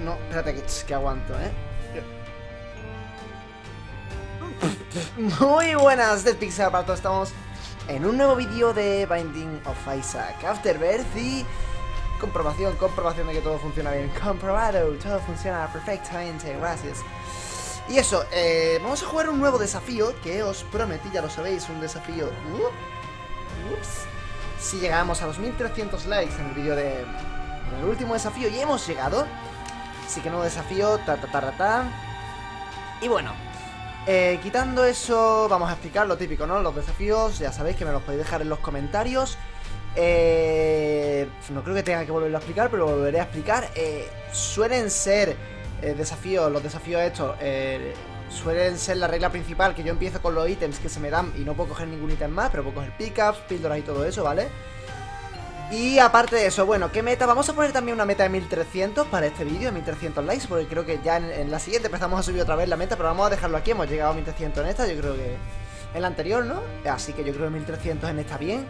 No, espérate que aguanto, Muy buenas, Dead Pixel para todos. Estamos en un nuevo vídeo de Binding of Isaac Afterbirth y comprobación de que todo funciona bien. Comprobado, todo funciona perfectamente, gracias. Y eso, vamos a jugar un nuevo desafío que os prometí, ya lo sabéis, un desafío... Si llegamos a los 1300 likes en el vídeo del último desafío y hemos llegado. Así que nuevo desafío, Y bueno, quitando eso, vamos a explicar lo típico, ¿no? Los desafíos, ya sabéis que me los podéis dejar en los comentarios. No creo que tenga que volverlo a explicar, pero lo volveré a explicar. Suelen ser desafíos, los desafíos estos, suelen ser la regla principal, que yo empiezo con los ítems que se me dan y no puedo coger ningún ítem más, pero puedo coger pickups, píldoras y todo eso, ¿vale? Y aparte de eso, bueno, ¿qué meta? Vamos a poner también una meta de 1300 para este vídeo, 1300 likes, porque creo que ya en la siguiente empezamos a subir otra vez la meta, pero vamos a dejarlo aquí, hemos llegado a 1300 en esta, yo creo que en la anterior, ¿no? Así que yo creo que 1300 en esta bien.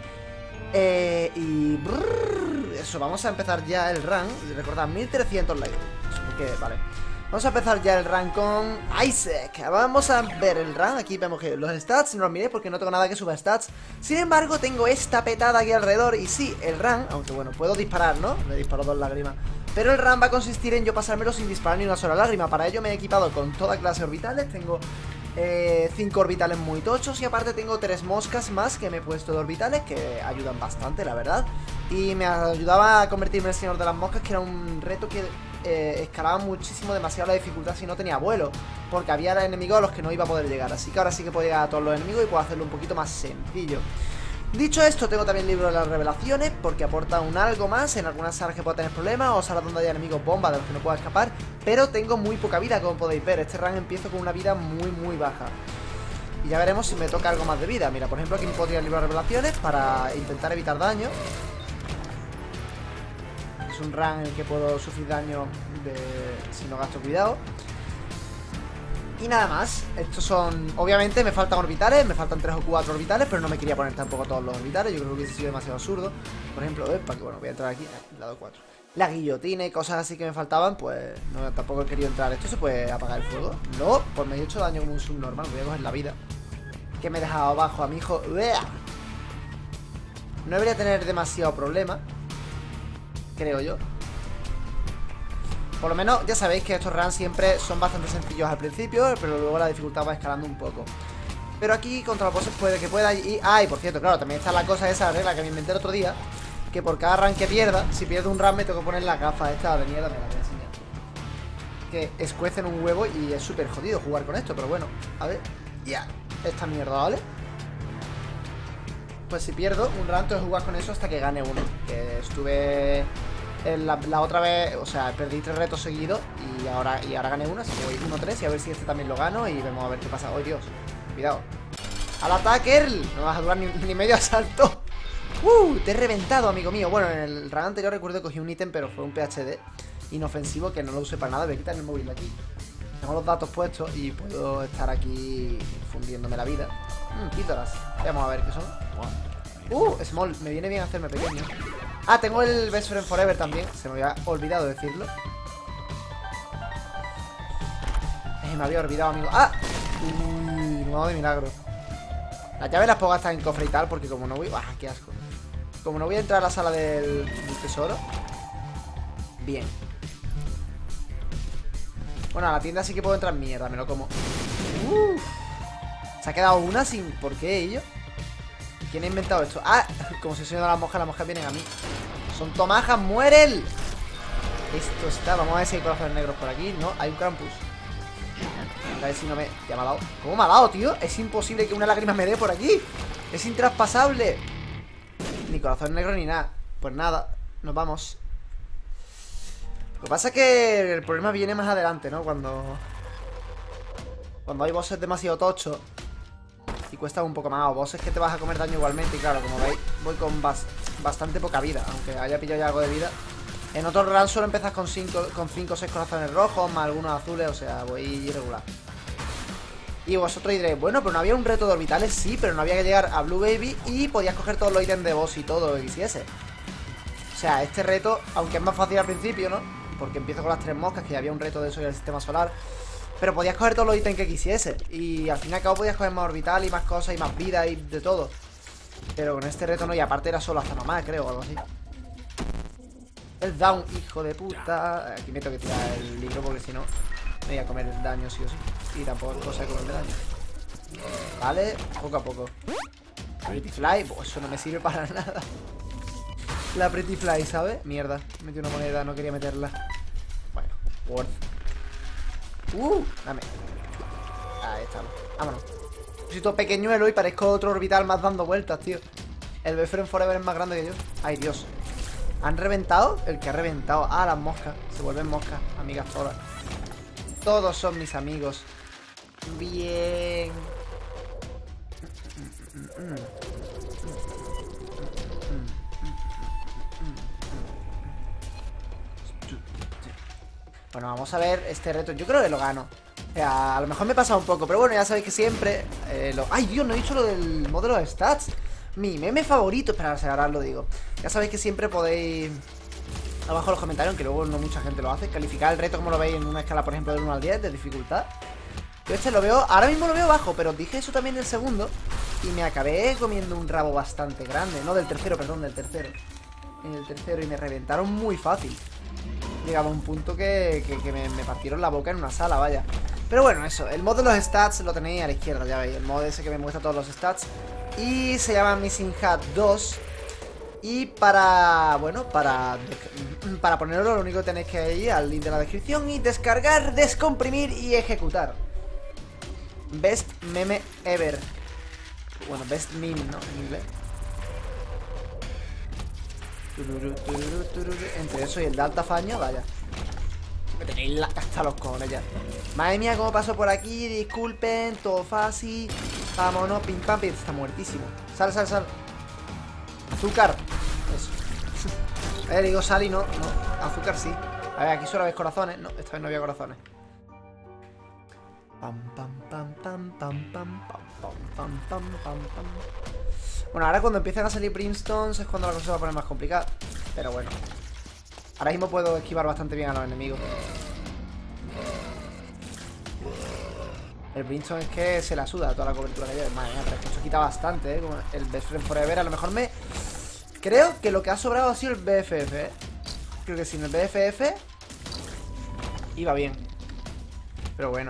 Eso, vamos a empezar ya el run, recordad, 1300 likes, porque, vale. Vamos a empezar ya el run con Isaac. Vamos a ver el run. Aquí vemos que los stats no los miré porque no tengo nada que suba stats. Sin embargo, tengo esta petada aquí alrededor. Y sí, el run, aunque bueno, puedo disparar, ¿no? Me disparo 2 lágrimas. Pero el run va a consistir en yo pasármelo sin disparar ni una sola lágrima. Para ello me he equipado con toda clase de orbitales. Tengo 5 orbitales muy tochos. Y aparte tengo 3 moscas más que me he puesto de orbitales, que ayudan bastante, la verdad. Y me ayudaba a convertirme en el señor de las moscas, que era un reto que... escalaba muchísimo, demasiado la dificultad si no tenía vuelo, porque había enemigos a los que no iba a poder llegar. Así que ahora sí que puedo llegar a todos los enemigos y puedo hacerlo un poquito más sencillo. Dicho esto, tengo también el libro de las revelaciones, porque aporta un algo más en algunas salas que puedo tener problemas, o salas donde hay enemigos bomba de los que no puedo escapar. Pero tengo muy poca vida, como podéis ver. Este run empiezo con una vida muy baja. Y ya veremos si me toca algo más de vida. Mira, por ejemplo, aquí me puedo tirar el libro de revelaciones para intentar evitar daño. Es un run en el que puedo sufrir daño si no gasto cuidado. Y nada más. Estos son... Obviamente me faltan orbitales. Me faltan 3 o 4 orbitales, pero no me quería poner tampoco todos los orbitales. Yo creo que hubiese sido demasiado absurdo. Por ejemplo, para que, bueno, voy a entrar aquí, lado 4. La guillotina y cosas así que me faltaban, pues no, tampoco he querido entrar. ¿Esto se puede apagar el fuego? No, pues me he hecho daño como un subnormal. Voy a coger la vida que me he dejado abajo a mi hijo. No debería tener demasiado problema, creo yo. Por lo menos ya sabéis que estos runs siempre son bastante sencillos al principio, pero luego la dificultad va escalando un poco. Pero aquí contra los bosses puede que pueda ir... Ah, y por cierto, claro, también está la cosa esa, regla que me inventé el otro día, que por cada run que pierda, si pierdo un run me tengo que poner las gafas esta de mierda, me la voy a enseñar, que escuecen un huevo y es súper jodido jugar con esto, pero bueno, a ver, ya, esta mierda, ¿vale? Pues si pierdo un run, tengo que jugar con eso hasta que gane uno. Que estuve la otra vez, o sea, perdí 3 retos seguidos y ahora gané uno, así que voy 1-3 y a ver si este también lo gano y vemos a ver qué pasa. ¡Oh, Dios! Cuidado. ¡Al ataque! No vas a durar ni medio asalto. Te he reventado, amigo mío. Bueno, en el run anterior recuerdo que cogí un ítem, pero fue un PhD inofensivo que no lo usé para nada. Voy a quitar el móvil de aquí. Tengo los datos puestos y puedo estar aquí fundiéndome la vida. Píldoras. Vamos a ver qué son. Small. Me viene bien hacerme pequeño. Ah, tengo el Best Friend Forever también. Se me había olvidado decirlo. Me había olvidado, amigo. ¡Ah! Nuevo de milagro. Las llaves las puedo gastar en cofre y tal, porque como no voy... ¡Ah, qué asco! Como no voy a entrar a la sala del tesoro. Bien. Bueno, a la tienda sí que puedo entrar. Mierda, me lo como. Se ha quedado una sin... ¿Por qué ello? ¿Quién ha inventado esto? ¡Ah! Como si soy de las moscas vienen a mí. Son tomajas, ¡mueren! Esto está... Vamos a ver si hay corazones negros por aquí. No, hay un Krampus. A ver si no me... Ya me ha dado. ¿Cómo me ha dado, tío? Es imposible que una lágrima me dé por aquí. Es intraspasable. Ni corazón negro ni nada. Pues nada, nos vamos. Lo que pasa es que el problema viene más adelante, ¿no? Cuando hay bosses demasiado tochos y cuesta un poco más, o bosses que te vas a comer daño igualmente. Y claro, como veis, voy con bastante poca vida, aunque haya pillado ya algo de vida. En otros runs suelo empezar con 5 o 6 corazones rojos, más algunos azules, o sea, voy irregular. Y vosotros diréis, bueno, pero no había un reto de orbitales. Sí, pero no había que llegar a Blue Baby y podías coger todos los ítems de boss y todo lo que quisiese. O sea, este reto, aunque es más fácil al principio, ¿no? porque empiezo con las 3 moscas, que ya había un reto de eso en el sistema solar. Pero podías coger todos los ítems que quisieses. Y al fin y al cabo podías coger más orbital y más cosas y más vida y de todo. Pero con este reto no, y aparte era solo hasta mamá, creo, o algo así. El down, hijo de puta. Aquí me tengo que tirar el libro porque si no me voy a comer daño sí o sí. Y tampoco es cosa de comerme daño. Vale, poco a poco. Pretty Fly, pues eso no me sirve para nada. La Pretty Fly, ¿sabes? Mierda, metí una moneda, no quería meterla. Bueno, worth. Dame. Ahí estamos, vámonos. Necesito pequeñuelo y parezco otro orbital más dando vueltas, tío. El Befriend Forever es más grande que yo. Ay, Dios. ¿Han reventado? El que ha reventado. Ah, las moscas. Se vuelven moscas, amigas todas. Todos son mis amigos. Bien. Bueno, vamos a ver este reto. Yo creo que lo gano. O sea, a lo mejor me he pasado un poco, pero bueno, ya sabéis que siempre ¡Ay, Dios! No he dicho lo del modo de los stats. Mi meme favorito. Esperad, ahora lo digo. Ya sabéis que siempre podéis, abajo en los comentarios, aunque luego no mucha gente lo hace, calificar el reto como lo veis en una escala, por ejemplo, del 1 al 10 de dificultad. Yo este lo veo, ahora mismo lo veo bajo, pero os dije eso también en el segundo y me acabé comiendo un rabo bastante grande. No, del tercero, perdón, del tercero. En el tercero, y me reventaron muy fácil. Llegaba a un punto que me partieron la boca en una sala, vaya. Pero bueno, eso, el mod de los stats lo tenéis a la izquierda, ya veis. El mod ese que me muestra todos los stats. Y se llama Missing Hat 2. Y para, bueno, para ponerlo, lo único que tenéis que ir al link de la descripción y descargar, descomprimir y ejecutar. Best meme ever. Bueno, best meme, ¿no? En inglés. Entre eso y el de alta faña, vaya. Me tenéis hasta los cojones ya. Madre mía, cómo paso por aquí. Disculpen, todo fácil. Vámonos, pim pam, pim. Está muertísimo. Sal, sal, sal. Azúcar. Eso. Digo sal y no. No, azúcar sí. A ver, aquí solo ves corazones. No, esta vez no había corazones. Pam, pam, pam, pam, pam, pam, pam, pam, pam, pam, pam. Bueno, ahora cuando empiecen a salir Brimstones es cuando la cosa se va a poner más complicada. Pero bueno, ahora mismo puedo esquivar bastante bien a los enemigos. El Brimstone es que se la suda toda la cobertura que lleva. Madre mía, pero es que esto quita bastante, Como el Best Friend Forever. A lo mejor me... Creo que lo que ha sobrado ha sido el BFF, Creo que sin el BFF iba bien. Pero bueno.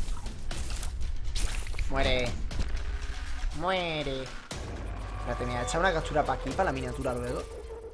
Muere. Muere. Espérate, me voy a echar una captura para aquí, para la miniatura luego.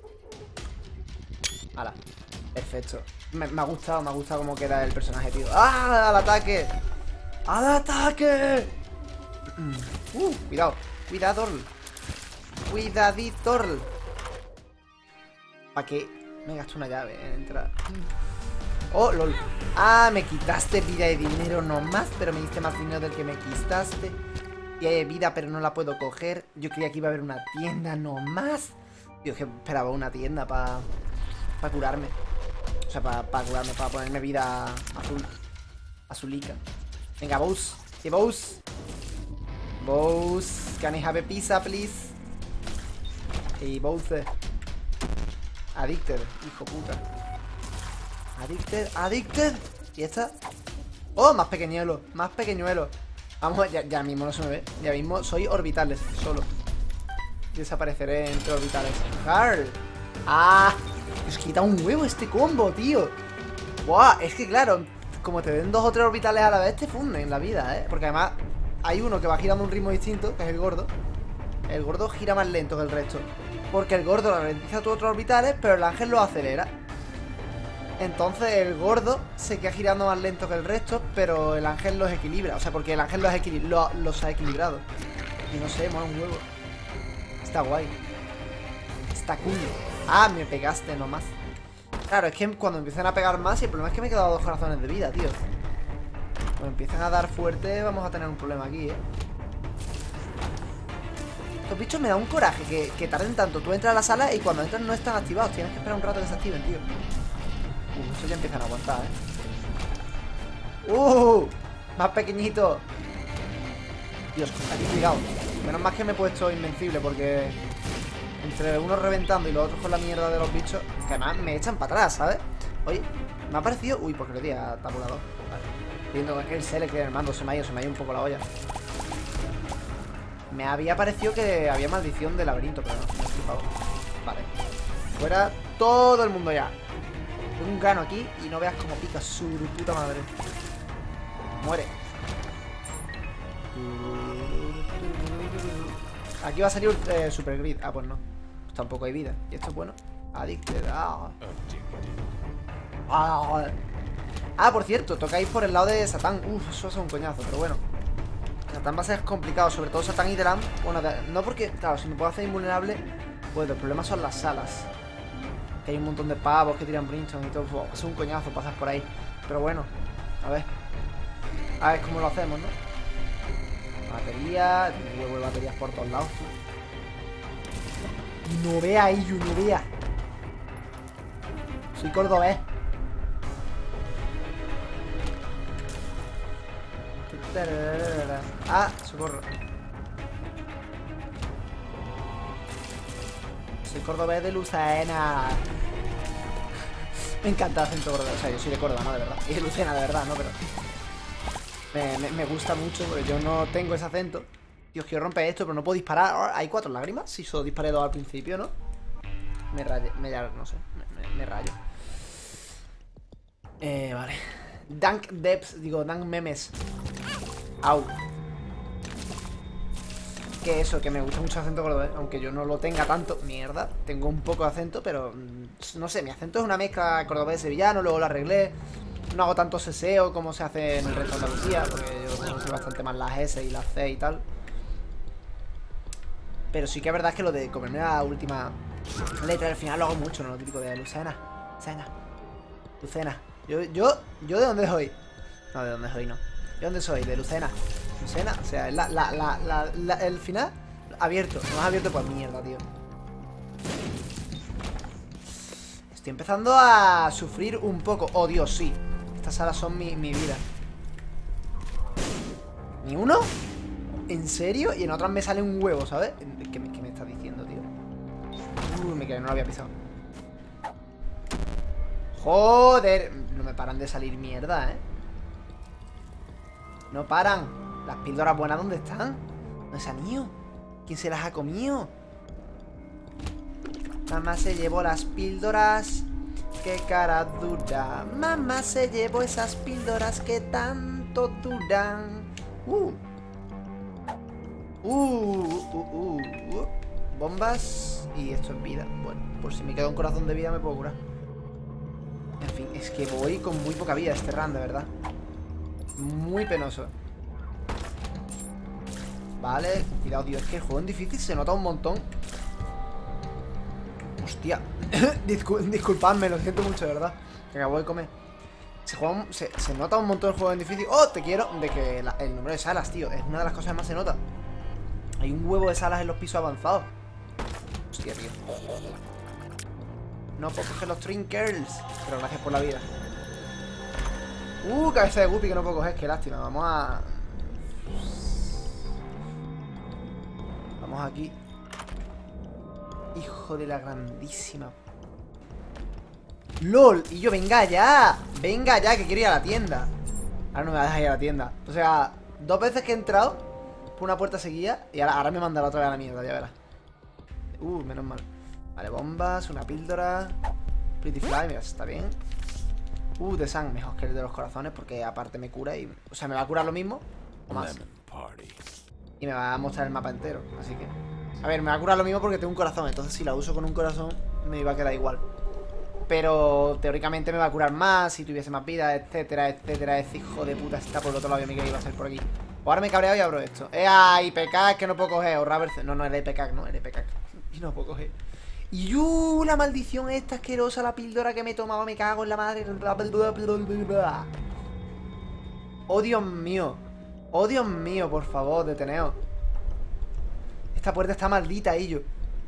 Hala. Perfecto. Me ha gustado cómo queda el personaje, tío. ¡Ah! ¡Al ataque! ¡Al ataque! Cuidado. Cuidado. Cuidadito. ¿Para qué? Me gasto una llave en entrar. Oh, lol. Ah, me quitaste vida y dinero nomás, pero me diste más dinero del que me quitaste. Y hay vida, pero no la puedo coger. Yo creía que iba a haber una tienda nomás. Yo que esperaba una tienda para curarme. O sea, para curarme, para ponerme vida azul. Azulica. Venga, Bose. ¿Qué Bose? Bose. Can I have a pizza, please? Hey, Bose. Addicted, hijo puta. Addicted. ¿Y esta? Oh, más pequeñuelo. Más pequeñuelo. Vamos, ya mismo no se me ve. Ya mismo soy orbitales, solo. Desapareceré entre orbitales. Carl. Ah, es que quita un huevo este combo, tío. Buah, es que claro, como te den 2 o 3 orbitales a la vez, te funden la vida, Porque además hay uno que va girando a un ritmo distinto, que es el gordo. El gordo gira más lento que el resto, porque el gordo ralentiza tus otros orbitales, pero el ángel lo acelera. Entonces el gordo se queda girando más lento que el resto, pero el ángel los equilibra. O sea, porque el ángel los ha equilibrado. Y no sé, mola un huevo. Está guay. Está cool. Ah, me pegaste nomás. Claro, es que cuando empiezan a pegar más, y el problema es que me he quedado 2 corazones de vida, tío. Cuando empiezan a dar fuerte, vamos a tener un problema aquí, Estos bichos me da un coraje que tarden tanto. Tú entras a la sala y cuando entras no están activados. Tienes que esperar un rato que se activen, tío. Eso ya empiezan a aguantar, más pequeñito. Dios, aquí cuidado. Menos mal que me he puesto invencible, porque entre unos reventando y los otros con la mierda de los bichos, que además me echan para atrás, ¿sabes? Oye, me ha parecido... Uy, porque le di a tabulador. Vale. Viendo el select del mando se me ha ido un poco la olla. Me había parecido que había maldición de laberinto, pero no, me he flipado. Vale. Fuera todo el mundo ya. Tengo un gano aquí y no veas cómo pica su puta madre. Muere. Aquí va a salir Super Grid. Ah, pues no. Pues tampoco hay vida. Y esto es bueno. Addicted. Ah, por cierto, tocáis por el lado de Satán. Uf, eso es un coñazo, pero bueno. Satán va a ser complicado, sobre todo Satán y Delam. Bueno, no porque, claro, si me puedo hacer invulnerable, pues el problema son las salas. Que hay un montón de pavos que tiran brimstone y todo. Es un coñazo pasar por ahí. Pero bueno, a ver. A ver cómo lo hacemos, ¿no? Batería. Tengo baterías por todos lados. No vea ahí, no vea. Soy cordobés. Ah, socorro. Soy cordobés de Lucena. Me encanta el acento cordobés. O sea, yo soy de Córdoba, ¿no? De verdad. Y de Lucena, de verdad, ¿no? Pero me gusta mucho, porque yo no tengo ese acento. Dios, quiero romper esto, pero no puedo disparar. Hay 4 lágrimas. Si solo disparé 2 al principio, ¿no? Me rayo, no sé. Me rayo. Vale. Dank Depths, digo, Dank Memes. Au. Que eso, que me gusta mucho el acento cordobés, aunque yo no lo tenga tanto. Mierda, tengo un poco de acento, pero no sé, mi acento es una mezcla cordobés-sevillano, luego lo arreglé. No hago tanto seseo como se hace en el resto de Andalucía, porque yo sé bastante más las S y las C y tal. Pero sí que es verdad que lo de comerme la última letra al final lo hago mucho, ¿no? Lo típico de Lucena. Lucena. Yo ¿de dónde soy? No, de dónde soy no. ¿De dónde soy? De Lucena. Lucena, o sea, el final abierto. No es abierto por mierda, tío. Estoy empezando a sufrir un poco. Oh, Dios, sí. Estas salas son mi vida. ¿Ni uno? ¿En serio? Y en otras me sale un huevo, ¿sabes? ¿Qué me estás diciendo, tío? Me quedé, no lo había pisado. Joder. No me paran de salir mierda, ¿eh? No paran. Las píldoras buenas, ¿dónde están? ¿Dónde se han ido? ¿Quién se las ha comido? Mamá se llevó las píldoras. Qué cara dura. Mamá se llevó esas píldoras que tanto duran. Bombas. Y esto es vida. Bueno, por si me queda un corazón de vida me puedo curar. En fin, es que voy con muy poca vida este run, de verdad. Muy penoso. Vale, cuidado, tío. Es que el juego en difícil se nota un montón. Hostia. Disculpadme, lo siento mucho, de verdad. Que acabo de comer. Se nota un montón el juego en difícil. ¡Oh, te quiero! De que el número de salas, tío, es una de las cosas que más se nota. Hay un huevo de salas en los pisos avanzados. Hostia, tío. No puedo coger los trinkers. Pero gracias por la vida. Cabeza de guppy que no puedo coger. Qué lástima. Vamos aquí. Hijo de la grandísima. ¡Lol! Y yo, venga ya. Venga ya, que quiero ir a la tienda. Ahora no me va a dejar ir a la tienda. O sea, 2 veces que he entrado por una puerta seguida. Y ahora me mandará otra vez a la mierda, ya verás. Menos mal. Vale, bombas, una píldora. Pretty Fly, mira, está bien. De Sun, mejor que el de los corazones, porque aparte me cura y... O sea, me va a curar lo mismo o más. Y me va a mostrar el mapa entero, así que... A ver, me va a curar lo mismo porque tengo un corazón. Entonces si la uso con un corazón me iba a quedar igual. Pero teóricamente me va a curar más si tuviese más vida, etcétera, etcétera. Ese hijo de puta está por el otro lado y me iba a ser por aquí. Ahora me he cabreado y abro esto. IPK que no puedo coger. O Raver... No, el IPK, no, el IPK. Y no puedo coger. Y la maldición esta asquerosa, la píldora que me he tomado, me cago en la madre. Oh, Dios mío. Oh, Dios mío, por favor, deteneos. Esta puerta está maldita, Illo.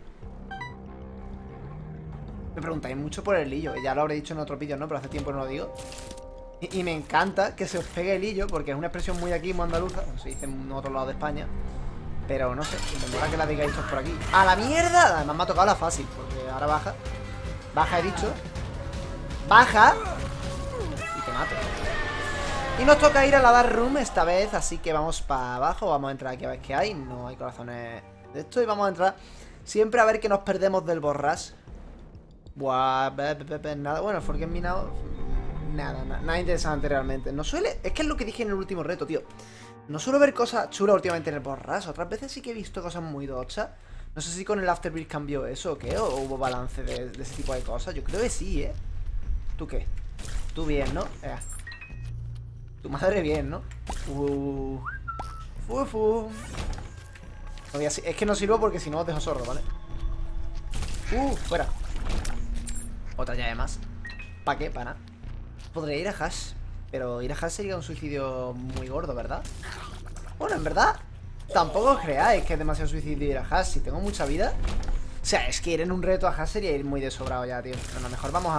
Me preguntáis mucho por el Illo. Ya lo habré dicho en otros vídeos, ¿no? Pero hace tiempo no lo digo. Y me encanta que se os pegue el Illo, porque es una expresión muy aquí, muy andaluza. Se dice en otro lado de España. Pero no sé, me mola que la digáis por aquí. ¡A la mierda! Además me ha tocado la fácil, porque ahora baja. Baja, he dicho. baja y te mato. Y nos toca ir a la Dark Room esta vez, así que vamos para abajo. Vamos a entrar aquí a ver qué hay. No hay corazones de esto y vamos a entrar siempre a ver que nos perdemos del borras. Buah, nada. Bueno, Forget Me Now. Nada interesante realmente. No suele... Es que es lo que dije en el último reto, tío. No suelo ver cosas chulas últimamente en el borras. Otras veces sí que he visto cosas muy dochas. No sé si con el Afterbirth cambió eso o qué. O hubo balance de ese tipo de cosas. Yo creo que sí, ¿eh? ¿Tú qué? Tú bien, ¿no? Tu madre bien, ¿no? Es que no sirvo porque si no os dejo sordo, ¿vale? Fuera. Otra llave más. ¿Para qué? Para nada. Podría ir a Hash, pero ir a Hash sería un suicidio muy gordo, ¿verdad? Bueno, en verdad tampoco os creáis que es demasiado suicidio ir a Hash. Si tengo mucha vida. O sea, es que ir en un reto a Hash sería ir muy de sobrado ya, tío. Bueno, mejor vamos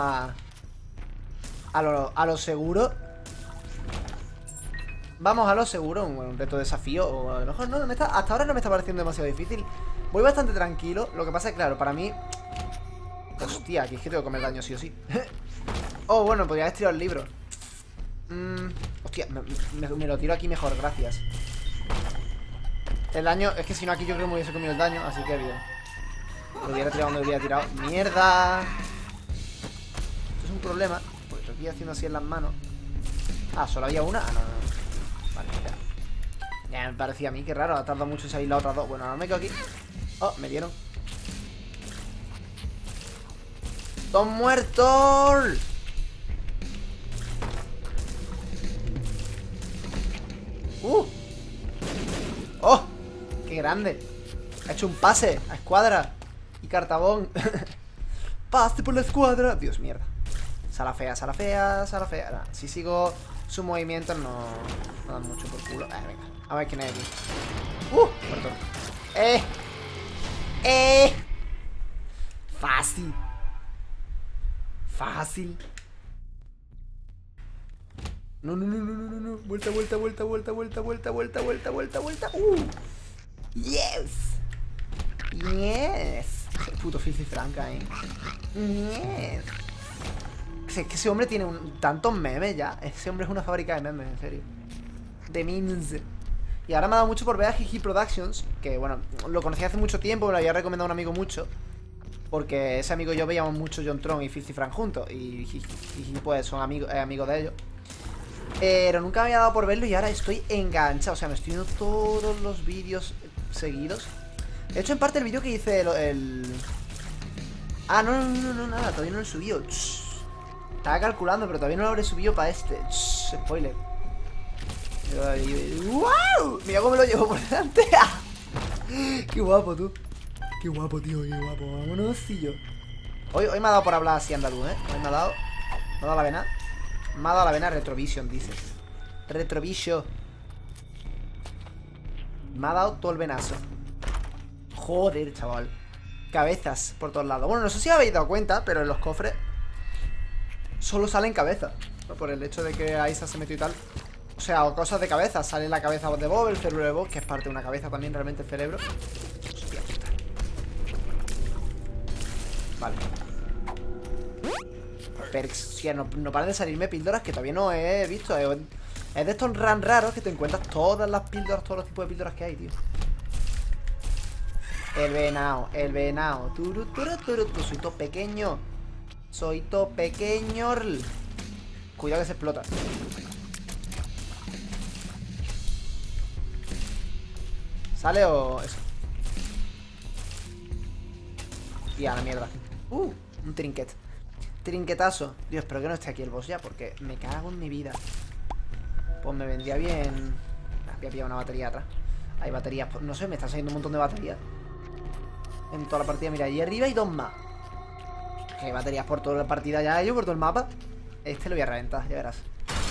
a lo seguro. Vamos a lo seguro, un reto de desafío. O a lo mejor no, hasta ahora no me está pareciendo demasiado difícil. Voy bastante tranquilo. Lo que pasa es, claro, para mí... Hostia, aquí es que tengo que comer daño sí o sí. Oh, bueno, podría haber tirado el libro. Hostia, me lo tiro aquí mejor, gracias. El daño, es que si no aquí yo creo que me hubiese comido el daño. Así que bien. Lo hubiera tirado donde lo hubiera tirado. ¡Mierda! Esto es un problema, porque estoy haciendo así en las manos. Ah, ¿solo había una? Ah, no. Vale, ya me parecía a mí, qué raro. Ha tardado mucho en salir las otras dos. Bueno, ahora me quedo aquí. Oh, me dieron. ¡Son muertos! ¡Oh! ¡Qué grande! Ha hecho un pase a escuadra y cartabón. ¡Pase por la escuadra! Dios, mierda. Sala fea, sala fea, sala fea. Nah, si sigo sus movimientos no dan mucho por culo. Venga, a ver quién hay aquí. Muerto. Fácil. Fácil. No. Vuelta. Yes. Puto Filthy Franca, Yes. Es que ese hombre tiene tantos memes ya. Ese hombre es una fábrica de memes, en serio. De memes. Y ahora me ha dado mucho por ver a Jiji Productions. Que bueno, lo conocí hace mucho tiempo. Me lo había recomendado a un amigo mucho. Porque ese amigo y yo veíamos mucho John Tron y Filthy Frank juntos. Y Jiji pues son amigos de ellos. Pero nunca me había dado por verlo y ahora estoy enganchado. O sea, me estoy viendo todos los vídeos seguidos. De hecho, en parte el vídeo que hice Ah, no, nada, todavía no lo he subido. Estaba calculando, pero todavía no lo habré subido para este. Spoiler. ¡Wow! Mira cómo me lo llevo por delante. Qué guapo, tú. Qué guapo, tío, qué guapo. Vámonos, tío. Hoy me ha dado por hablar así andaluz, Hoy me ha dado la vena. Me ha dado la vena Retrovision, dice. Retrovision. Me ha dado todo el venazo. Joder, chaval. Cabezas por todos lados. Bueno, no sé si habéis dado cuenta, pero en los cofres solo salen cabezas, ¿no? Por el hecho de que Aiza se metió y tal. O sea, o cosas de cabeza. Sale la cabeza de Bob, el cerebro de Bob, que es parte de una cabeza también, realmente el cerebro. Hostia puta. Vale. Perks. Hostia, no paran de salirme píldoras que todavía no he visto. Es de estos run raros que te encuentras todas las píldoras, todos los tipos de píldoras que hay, tío. El venado. Soy todo pequeño. Cuidado que se explota. ¿Sale o eso? Y a la mierda. Un trinket. Trinquetazo. Dios, espero que no esté aquí el boss ya, porque me cago en mi vida. Pues me vendría bien. Voy a pillar una batería atrás. Hay baterías, no sé, me están saliendo un montón de baterías en toda la partida. Mira, allí arriba hay dos más. Que hay baterías por toda la partida ya, yo por todo el mapa. Este lo voy a reventar, ya verás.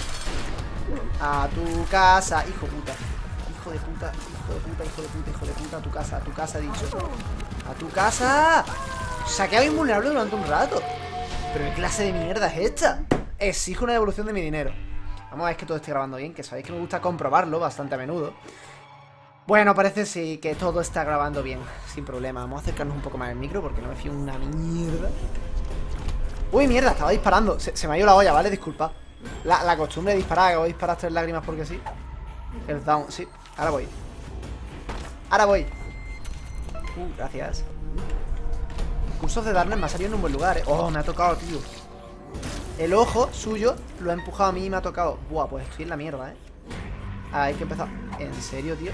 A tu casa, hijo puta. Hijo de puta, a tu casa, he dicho. A tu casa. Saqueado invulnerable durante un rato. Pero ¿qué clase de mierda es esta? Exijo una devolución de mi dinero. Vamos a ver que todo esté grabando bien, que sabéis que me gusta comprobarlo bastante a menudo. Bueno, parece sí que todo está grabando bien, sin problema. Vamos a acercarnos un poco más al micro porque no me fío una mierda. Uy, mierda, estaba disparando. Se me ha ido la olla, ¿vale? Disculpa. La costumbre de disparar, acabo de disparar 3 lágrimas porque sí. El down, sí. Ahora voy. Ahora voy. Gracias. Cursos de Darkness me ha salido en un buen lugar, Oh, me ha tocado, tío. El ojo suyo lo ha empujado a mí y me ha tocado. Buah, pues estoy en la mierda, hay que empezar. ¿En serio, tío?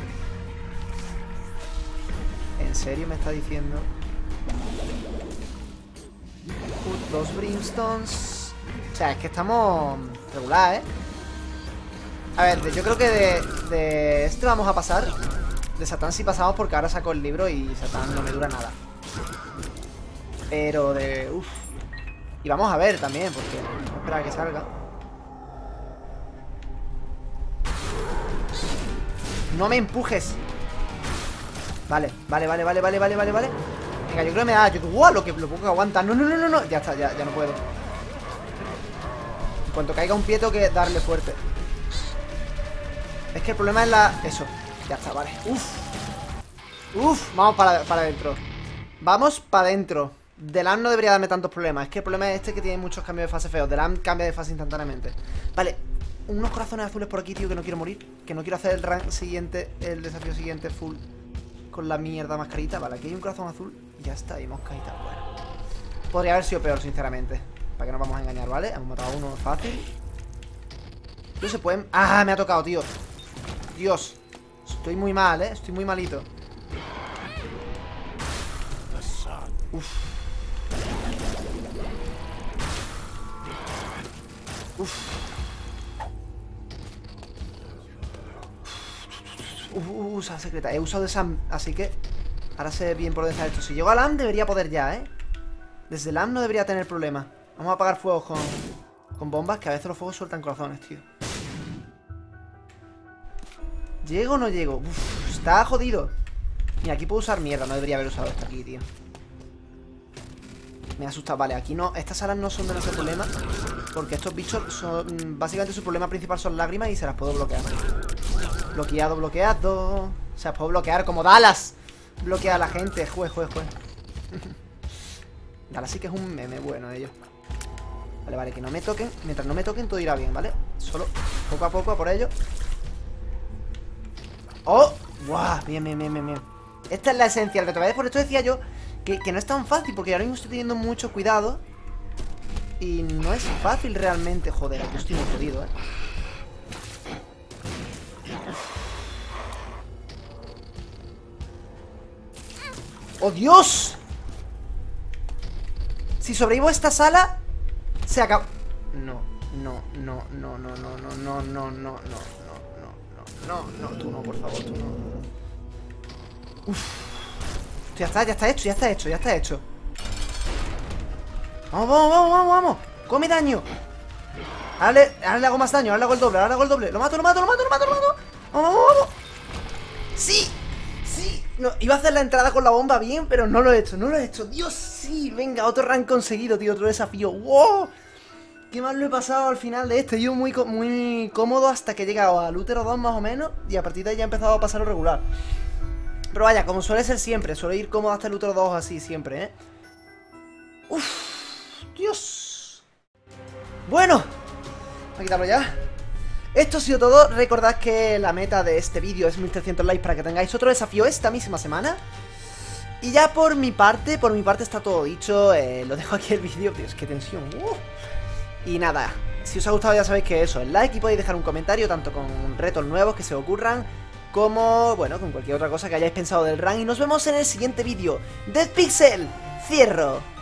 ¿En serio me está diciendo? 2 brimstones. O sea, es que estamos regular, A ver, yo creo que de este vamos a pasar. De Satán sí pasamos porque ahora saco el libro y Satán no me dura nada. Pero de... Uff. Y vamos a ver también, porque vamos a esperar a que salga. No me empujes. Vale. Venga, yo creo que me da... ¡Guau! Lo poco que aguanta. No. Ya está, ya no puedo. En cuanto caiga un pie tengo que darle fuerte. Es que el problema es Eso. Ya está, vale. Uf, vamos para adentro. Vamos para adentro. Delam no debería darme tantos problemas. Es que el problema es que tiene muchos cambios de fase feos. Delam cambia de fase instantáneamente. Vale, unos corazones azules por aquí, tío, que no quiero morir. Que no quiero hacer el rank siguiente, el desafío siguiente full con la mierda mascarita. Vale, aquí hay un corazón azul. Ya está, y moscarita. Bueno, podría haber sido peor, sinceramente. Para que no vamos a engañar, ¿vale? Hemos matado a uno fácil. No se pueden... ¡Ah! Me ha tocado, tío. Dios. Estoy muy mal, Estoy muy malito. Usa secreta. He usado de Sam, así que ahora sé bien por dónde está esto. Si llego a LAM debería poder ya, Desde LAM no debería tener problema. Vamos a apagar fuegos con bombas, que a veces los fuegos sueltan corazones, tío. ¿Llego o no llego? Está jodido. Mira, aquí puedo usar mierda. No debería haber usado esto aquí, tío. Me ha asustado. Vale, aquí no. Estas salas no son de nuestro problema. Porque estos bichos son... Básicamente su problema principal son lágrimas y se las puedo bloquear. Bloqueado. O sea, puedo bloquear como Dallas. Bloquea a la gente. Jue. Dallas sí que es un meme bueno ellos. Vale, que no me toquen. Mientras no me toquen todo irá bien, ¿vale? Solo poco a poco a por ello. ¡Oh! ¡Guau! Bien. Esta es la esencia del reto. Por esto decía yo que no es tan fácil, porque ahora mismo estoy teniendo mucho cuidado. Y no es fácil realmente. Joder, aquí estoy muy jodido, ¡Oh, Dios! Si sobrevivo a esta sala, se acaba... No, tú no, por favor, tú no. Ya está hecho. Vamos. Come daño. Ahora le hago más daño, ahora le hago el doble, Lo mato. Vamos. Sí. No, iba a hacer la entrada con la bomba bien, pero no lo he hecho. Dios, sí. Venga, otro rank conseguido, tío, otro desafío. ¡Wow! Qué mal lo he pasado al final de este. Yo muy cómodo hasta que he llegado al útero 2 más o menos. Y a partir de ahí ya he empezado a pasar lo regular. Pero vaya, como suele ser siempre. Suele ir cómodo hasta el útero 2 así siempre, Dios. Bueno, voy a quitarlo ya. Esto ha sido todo. Recordad que la meta de este vídeo es 1300 likes para que tengáis otro desafío esta misma semana. Y ya por mi parte está todo dicho. Lo dejo aquí el vídeo. Dios, qué tensión. Y nada, si os ha gustado ya sabéis que eso, el like, y podéis dejar un comentario tanto con retos nuevos que se os ocurran, como, bueno, con cualquier otra cosa que hayáis pensado del rank. Y nos vemos en el siguiente vídeo. Dead Pixel, cierro.